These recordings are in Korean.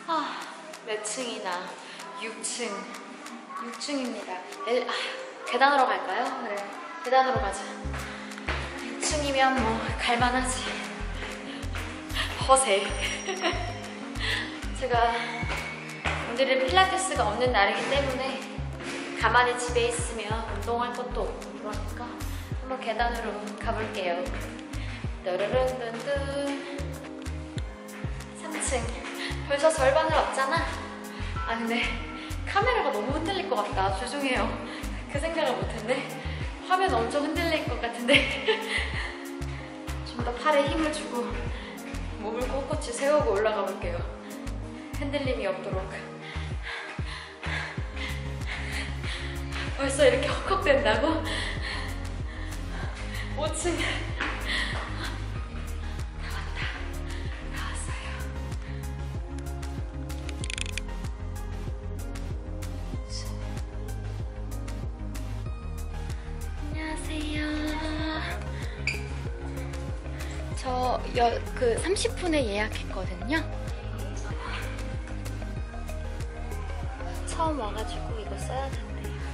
몇 층이나? 6층. 6층입니다. 계단으로 갈까요? 그래, 계단으로 가자. 6층이면 뭐 갈만하지. 허세. 제가 오늘은 필라테스가 없는 날이기 때문에 가만히 집에 있으면 운동할 것도 없고 그러니까 한번 계단으로 가볼게요. 따르릉든든. 3층. 벌써 절반을 왔잖아. 근데 카메라가 너무 흔들릴 것 같다. 죄송해요. 그 생각을 못했네. 화면 엄청 흔들릴 것 같은데 좀 더 팔에 힘을 주고 몸을 꼿꼿이 세우고 올라가 볼게요. 흔들림이 없도록. 벌써 이렇게 헉헉댄다고? 5층. 다 왔어요. 안녕하세요. 저 30분에 예약했거든요. 처음 와가지고 이거 써야 된대요.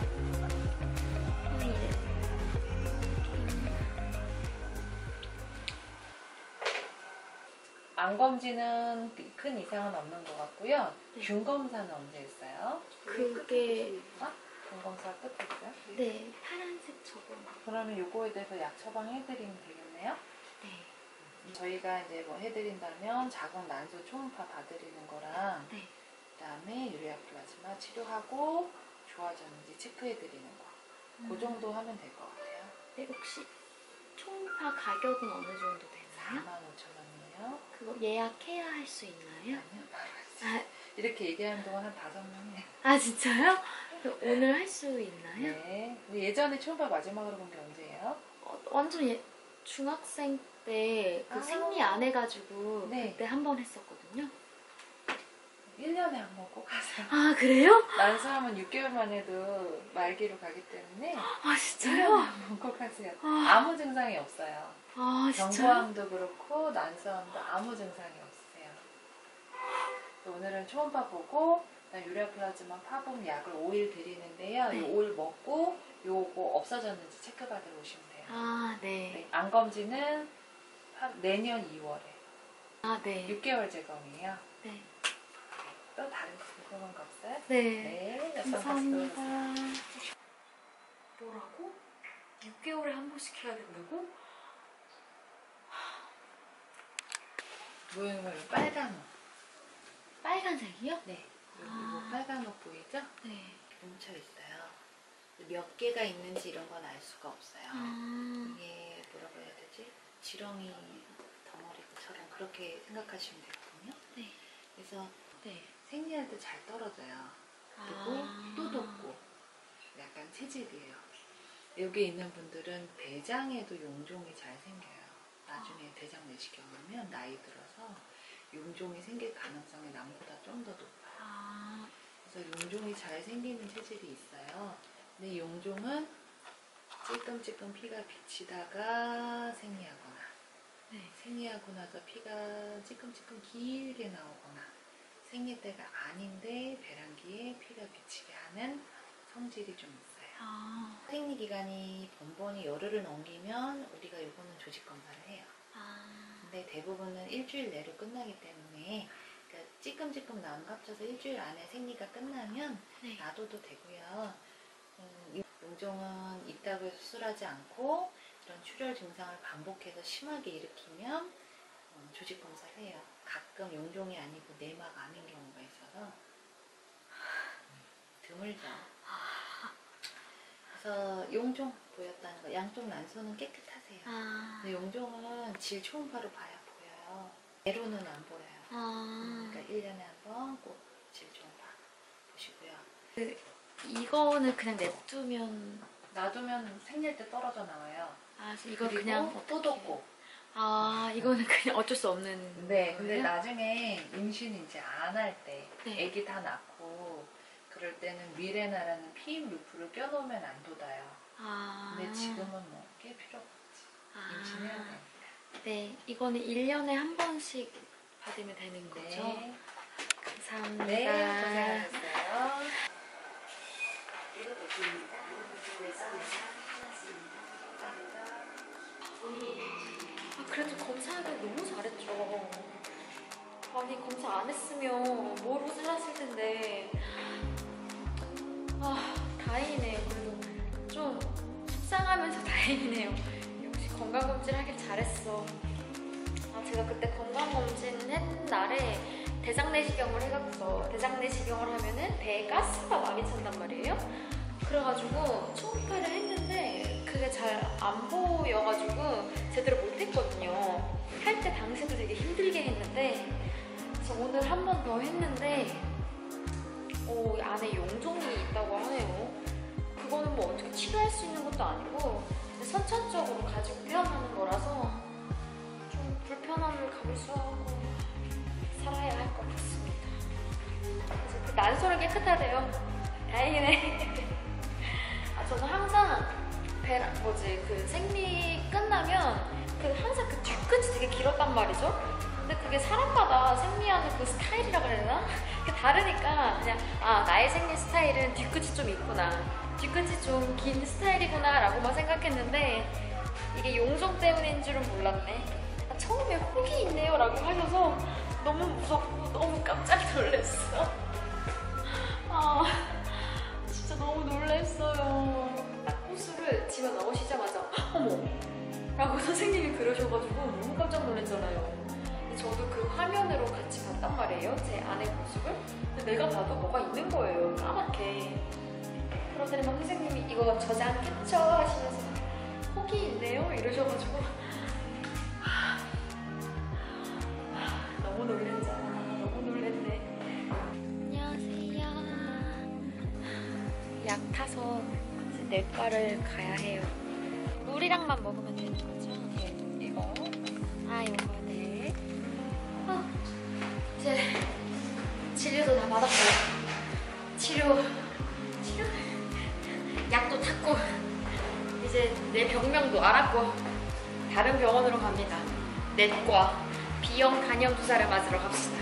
안 검진은 큰 이상은 없는 것 같고요. 균 검사는 언제 했어요? 그게 균 검사 끝에 있어요? 네, 파란색 저거. 그러면 요거에 대해서 약 처방해드리면 되겠네요? 네. 저희가 이제 뭐 해드린다면 자궁 난소 초음파 봐드리는 거랑 네. 그다음에 유리아 플라즈마 치료하고 좋아졌는지 체크해드리는 거. 그 정도 하면 될 것 같아요. 네, 혹시 초음파 가격은 어느 정도 되나요? 45,000원이에요. 그거 예약해야 할 수 있나요? 아니요, 바로 이렇게 얘기하는 동안 한 5명이. 진짜요? 오늘 할 수 있나요? 네. 예전에 초음파 마지막으로 본 게 언제예요? 완전 중학생 때 생리 안 해가지고 네. 그때 한 번 했었거든요. 1년에 한 번 꼭 하세요. 그래요? 난소하면 6개월만 해도 말기로 가기 때문에 진짜요? 1년에 한 번 꼭 하세요. 아무 증상이 없어요. 진짜요? 경부암도 그렇고 난소암도 아무 증상이 없으세요. 오늘은 초음파 보고 유리아 플라즈마 파본 약을 5일 드리는데요. 네. 이 5일 먹고 요거 없어졌는지 체크받으러 오시면 돼요. 네. 네. 안 검진은 내년 2월에 네. 6개월 재검이에요. 네. 또 다른 거 궁금한 거 없어요? 네. 네. 감사합니다. 뭐라고? 6개월에 한 번씩 해야 된다고? 모형은 빨간 옷. 빨간색이요? 네. 이거 빨간 옷 보이죠? 네. 뭉쳐 있어요. 몇 개가 있는지 이런 건 알 수가 없어요. 이게 뭐라고 해야 되지? 지렁이 덩어리처럼 그렇게 생각하시면 되거든요. 네. 그래서 네. 생리할 때 잘 떨어져요. 그리고 또 돋고 약간 체질이에요. 여기 있는 분들은 대장에도 용종이 잘 생겨요. 나중에 대장 내시경 하면 나이 들어서 용종이 생길 가능성이 남보다 좀 더 높아요. 그래서 용종이 잘 생기는 체질이 있어요. 근데 용종은 찔끔찔끔 피가 비치다가 생리하거나 생리하고 나서 피가 찔끔찔끔 길게 나오거나 생리 때가 아닌데 배란기에 피가 비치게 하는 성질이 좀 있어요. 생리 기간이 번번이 열흘을 넘기면 우리가 요거는 조직 검사를 해요. 근데 대부분은 일주일 내로 끝나기 때문에 그러니까 찌끔찌끔 남갑쳐서 일주일 안에 생리가 끝나면 놔둬도 되고요. 용종은 있다고 해서 수술하지 않고 이런 출혈 증상을 반복해서 심하게 일으키면 조직 검사를 해요. 가끔 용종이 아니고 내막 암인 경우가 있어서 드물죠. 그래서 용종 보였다는 거, 양쪽 난소는 깨끗하세요. 근데 용종은 질 초음파로 봐야 보여요. 애로는 안 보여요. 그러니까 1년에 한 번 꼭 질 초음파 보시고요. 이거는 그냥 놔두면 생릴 때 떨어져 나와요. 이거 그냥 또 돋고. 이거는 그냥 어쩔 수 없는. 네, 근데 나중에 임신 이제 안 할 때, 네. 아기 다 낳고 그럴 때는 미레나라는 피임 루프를 껴놓으면 안 돋아요. 근데 지금은 뭐 낄 필요가 없지. 임신해야 되니까. 네, 이거는 1년에 한 번씩 받으면 되는 거죠? 네. 감사합니다. 네, 고생하셨어요. 그래도 검사하길 너무 잘했죠. 아니 검사 안 했으면 모르고 살았을 텐데. 다행이네요. 그래도 좀 속상하면서 다행이네요. 역시 건강검진 하길 잘했어. 제가 그때 건강검진 했는 날에 대장내시경을 해갖고서 대장내시경을 하면은 배에 가스가 많이 찬단 말이에요. 그래가지고 초음파를 했는데 그게 잘 안 보여가지고 제대로 못했거든요. 할 때 당시도 되게 힘들게 했는데 그래서 오늘 한 번 더 했는데 안에 용종이 있다고 하네요. 그거는 뭐 어떻게 치료할 수 있는 것도 아니고 선천적으로 가지고 태어나는 거라서 좀 불편함을 감수하고 살아야 할 것 같습니다. 그래서 그 난소는 깨끗하대요. 다행이네. 저는 항상 그 생리 끝나면 항상 그 뒤끝이 되게 길었단 말이죠. 근데 그게 사람마다 생리하는 그 스타일이라고 해야 되나? 다르니까 그냥 나의 생리 스타일은 뒤끝이 좀 있구나, 뒤끝이 좀 긴 스타일이구나 라고만 생각했는데 이게 용종 때문인 줄은 몰랐네. 처음에 혹이 있네요 라고 하셔서 너무 무섭고 너무 깜짝 놀랐어. 진짜 너무 놀랐어요. 딱 호수를 집에 나오시자마자 어머! 라고 선생님이 그러셔가지고 너무 깜짝 놀랐잖아요. 저도 그 화면으로 같이 봤단 말이에요, 제 아내 모습을. 근데 내가 봐도 뭐가 있는 거예요, 까맣게. 그러더니 막 선생님이 이거 저장 캡처 하시면서 혹이 있네요 이러셔가지고 너무 놀랬잖아. 너무 놀랬네. 안녕하세요. 약 타서 이제 내과를 가야 해요. 물이랑만 먹으면 되는 거죠? 네. 이거? 이거 네. 이제 진료도 다 받았고요. 치료 약도 탔고 이제 내 병명도 알았고 다른 병원으로 갑니다. 내과 B형 간염 주사를 맞으러 갑시다.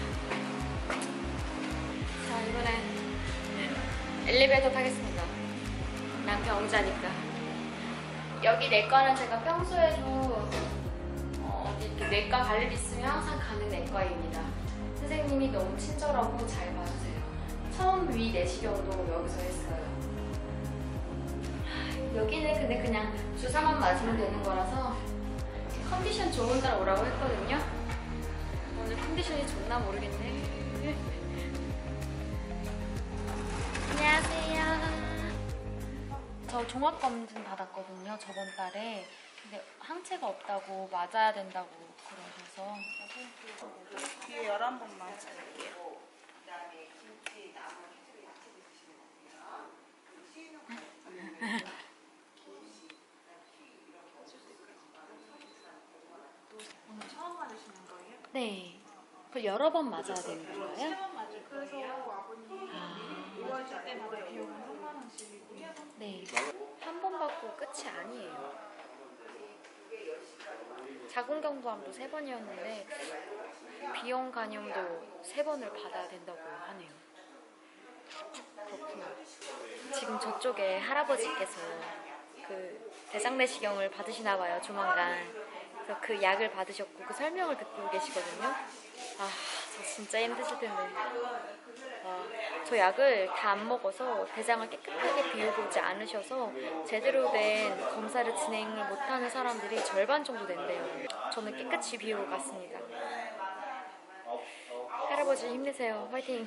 자, 이번엔 엘리베이터 타겠습니다. 난 병자니까. 여기 내과는 제가 평소에도 어디 이렇게 내과 갈 일 있으면 항상 가는 내과입니다. 선생님이 너무 친절하고 잘 봐주세요. 처음 위 내시경도 여기서 했어요. 여기는 근데 그냥 주사만 맞으면 되는 거라서 컨디션 좋은 날 오라고 했거든요. 오늘 컨디션이 좋나 모르겠네. 안녕하세요. 저 종합검진 받았거든요, 저번 달에. 근데 항체가 없다고 맞아야 된다고 그러셔서. 뒤에 11번만 찍을게요. 오늘 처음 맞으시는 거예요? 네. 그 여러 번 맞아야 되는 건가요? 3번 맞을 거예요. 그래서 아버님 5월달 때마다 비용은 3만 원씩이고요. 네. 한 번 받고 끝이 아니에요. 자궁경부암도 3번이었는데 B형 간염도 3번을 받아야 된다고 하네요. 그렇구나. 지금 저쪽에 할아버지께서 그 대장내시경을 받으시나 봐요, 조만간. 그래서 그 약을 받으셨고 그 설명을 듣고 계시거든요. 저 진짜 힘드실 텐데. 저 약을 다 안 먹어서 대장을 깨끗하게 비우고 않으셔서 제대로 된 검사를 진행을 못하는 사람들이 절반 정도 된대요. 저는 깨끗이 비우고 갔습니다. 할아버지 힘내세요. 화이팅!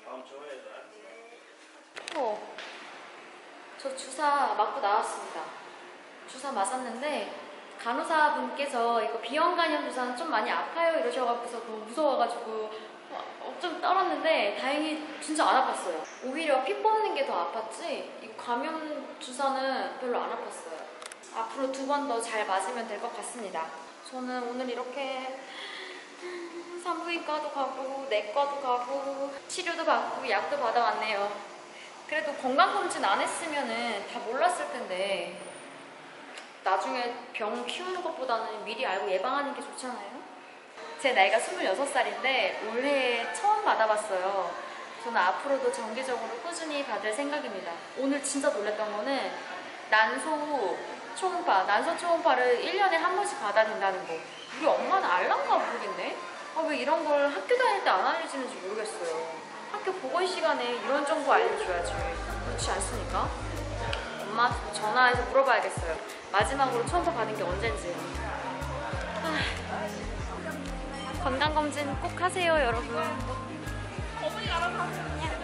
저 주사 맞고 나왔습니다. 주사 맞았는데 간호사분께서 이거 B형 간염 주사는 좀 많이 아파요 이러셔가지고 너무 무서워가지고 좀 떨었는데 다행히 진짜 안 아팠어요. 오히려 피 뽑는 게 더 아팠지 이 감염 주사는 별로 안 아팠어요. 앞으로 2번 더 잘 맞으면 될 것 같습니다. 저는 오늘 이렇게 산부인과도 가고 내과도 가고 치료도 받고 약도 받아왔네요. 그래도 건강검진 안 했으면 다 몰랐을 텐데 나중에 병 키우는 것보다는 미리 알고 예방하는 게 좋잖아요. 제 나이가 26살인데 올해 처음 받아봤어요. 저는 앞으로도 정기적으로 꾸준히 받을 생각입니다. 오늘 진짜 놀랐던 거는 난소 초음파를 1년에 한 번씩 받아야 된다는 거. 우리 엄마는 알란가 모르겠네? 왜 이런 걸 학교 다닐 때 안 알려주는지 모르겠어요. 학교 보건 시간에 이런 정보 알려줘야지. 그렇지 않습니까? 엄마한테 전화해서 물어봐야겠어요. 마지막으로 초음파 받은 게 언젠지. 건강검진 꼭 하세요, 여러분. 어머니가 알아서 하세요.